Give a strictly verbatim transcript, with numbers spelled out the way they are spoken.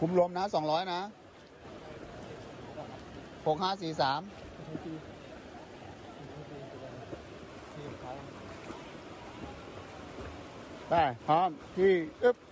คุ้มลมนะสองร้อยนะหกห้าสี่สามได้พร้อมที่อึ๊บ